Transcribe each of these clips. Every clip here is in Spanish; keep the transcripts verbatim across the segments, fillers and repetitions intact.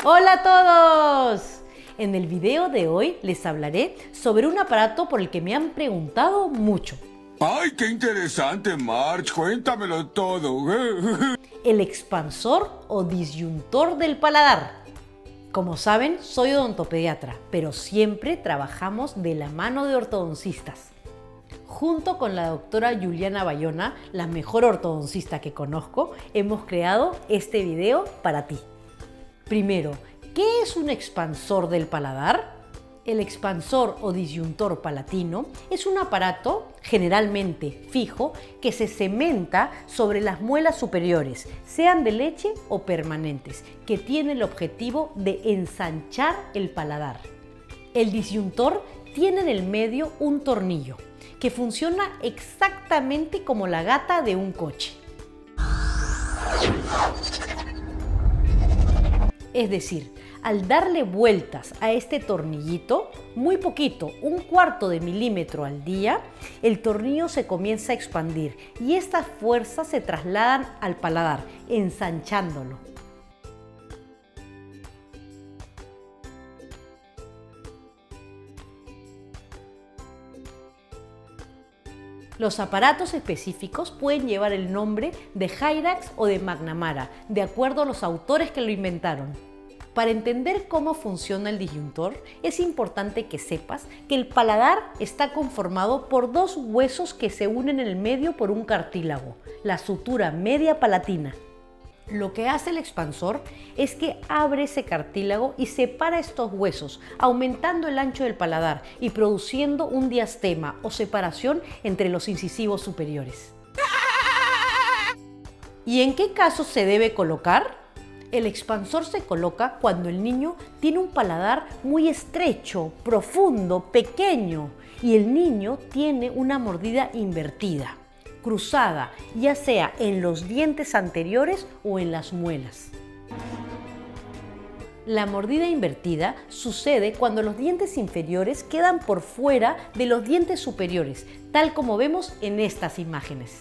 ¡Hola a todos! En el video de hoy les hablaré sobre un aparato por el que me han preguntado mucho. ¡Ay, qué interesante, Marge! Cuéntamelo todo. El expansor o disyuntor del paladar. Como saben, soy odontopediatra, pero siempre trabajamos de la mano de ortodoncistas. Junto con la doctora Juliana Bayona, la mejor ortodoncista que conozco, hemos creado este video para ti. Primero, ¿qué es un expansor del paladar? El expansor o disyuntor palatino es un aparato generalmente fijo que se cementa sobre las muelas superiores, sean de leche o permanentes, que tiene el objetivo de ensanchar el paladar. El disyuntor tiene en el medio un tornillo que funciona exactamente como la gata de un coche. Es decir, al darle vueltas a este tornillito, muy poquito, un cuarto de milímetro al día, el tornillo se comienza a expandir y estas fuerzas se trasladan al paladar, ensanchándolo. Los aparatos específicos pueden llevar el nombre de Hyrax o de McNamara, de acuerdo a los autores que lo inventaron. Para entender cómo funciona el disyuntor, es importante que sepas que el paladar está conformado por dos huesos que se unen en el medio por un cartílago, la sutura media palatina. Lo que hace el expansor es que abre ese cartílago y separa estos huesos, aumentando el ancho del paladar y produciendo un diastema o separación entre los incisivos superiores. ¿Y en qué caso se debe colocar? El expansor se coloca cuando el niño tiene un paladar muy estrecho, profundo, pequeño y el niño tiene una mordida invertida, cruzada, ya sea en los dientes anteriores o en las muelas. La mordida invertida sucede cuando los dientes inferiores quedan por fuera de los dientes superiores, tal como vemos en estas imágenes.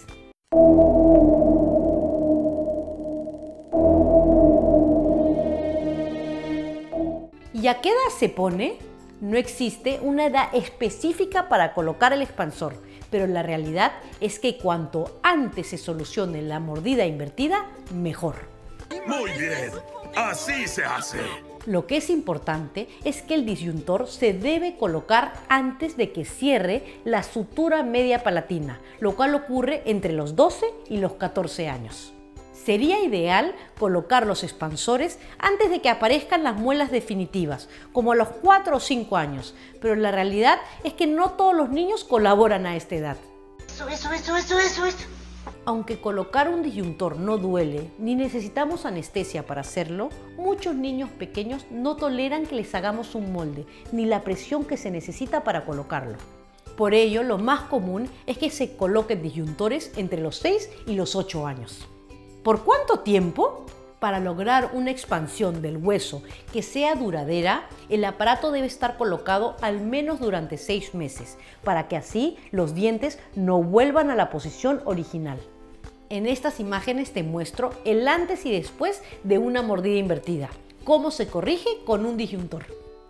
¿Y a qué edad se pone? No existe una edad específica para colocar el expansor, pero la realidad es que cuanto antes se solucione la mordida invertida, mejor. Muy bien, así se hace. Lo que es importante es que el disyuntor se debe colocar antes de que cierre la sutura media palatina, lo cual ocurre entre los doce y los catorce años. Sería ideal colocar los expansores antes de que aparezcan las muelas definitivas, como a los cuatro o cinco años, pero la realidad es que no todos los niños colaboran a esta edad. Eso, eso, eso, eso, eso, eso. Aunque colocar un disyuntor no duele, ni necesitamos anestesia para hacerlo, muchos niños pequeños no toleran que les hagamos un molde, ni la presión que se necesita para colocarlo. Por ello, lo más común es que se coloquen disyuntores entre los seis y los ocho años. ¿Por cuánto tiempo? Para lograr una expansión del hueso que sea duradera, el aparato debe estar colocado al menos durante seis meses, para que así los dientes no vuelvan a la posición original. En estas imágenes te muestro el antes y después de una mordida invertida, cómo se corrige con un disyuntor.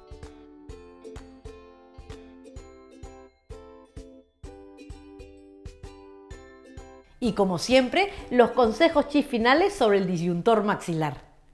Y como siempre, los consejos chis finales sobre el disyuntor maxilar.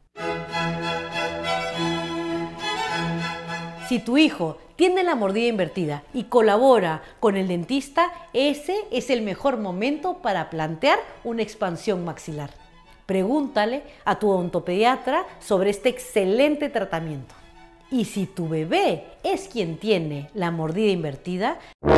Si tu hijo tiene la mordida invertida y colabora con el dentista, ese es el mejor momento para plantear una expansión maxilar. Pregúntale a tu odontopediatra sobre este excelente tratamiento. Y si tu bebé es quien tiene la mordida invertida,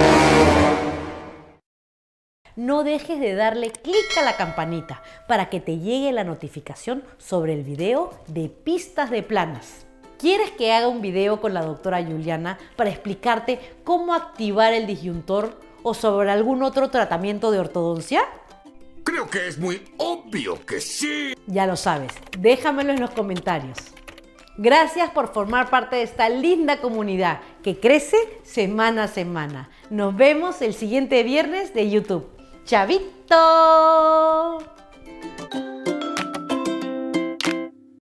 no dejes de darle clic a la campanita para que te llegue la notificación sobre el video de pistas de planas. ¿Quieres que haga un video con la doctora Juliana para explicarte cómo activar el disyuntor o sobre algún otro tratamiento de ortodoncia? Creo que es muy obvio que sí. Ya lo sabes, déjamelo en los comentarios. Gracias por formar parte de esta linda comunidad que crece semana a semana. Nos vemos el siguiente viernes de YouTube. ¡Chavito!